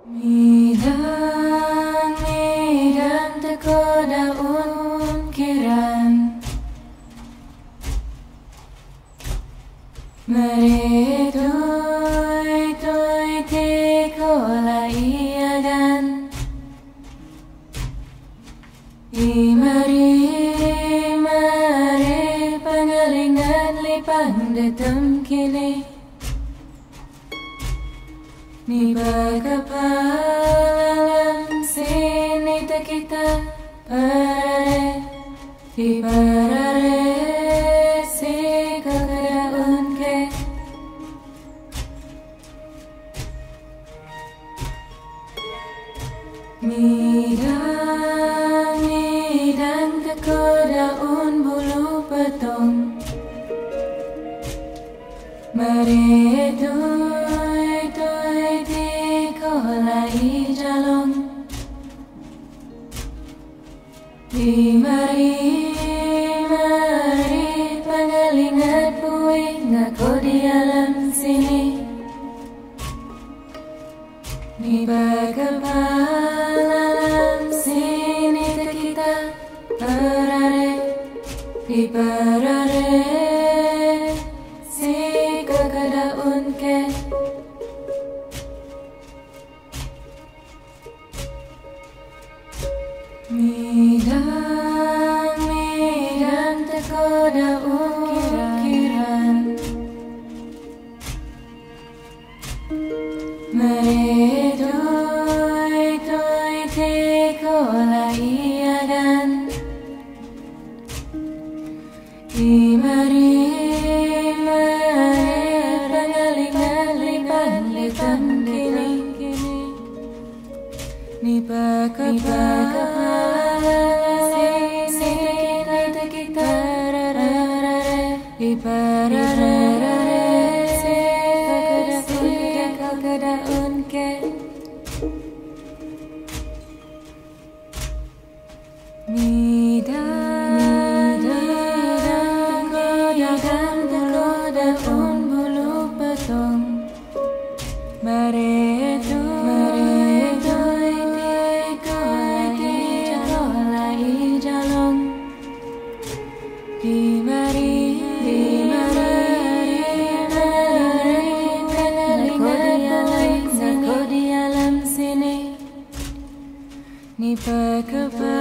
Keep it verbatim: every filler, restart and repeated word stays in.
Midang, midang teko daun kiran Meritui tui teko la iagan Imari mari pangalingan lipang datam kini Ni bagapalam sini tak kita parare Di parare si kekadaun ke Midang, midang teko daun bulu petong Mari tui tui teko lai jalong Di mari mari pangalingat pui ngako di alam sini Ni bagapalam sini tak kita parare Di parare kekadaun ke Midang, midang teko daun kiran Meritui tui teko la iagan Imari Ni bagapalam sini tak kita parare Di parare si kekadaun ke Midang, midang teko daun bulu petong Mari tui tui teko lai jalong Di mari di mari mari pangalingan ngako di alam sini Ni bagapalam